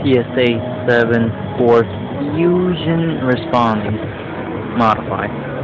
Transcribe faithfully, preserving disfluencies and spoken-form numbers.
P S A seven four Fusion Responding Modified.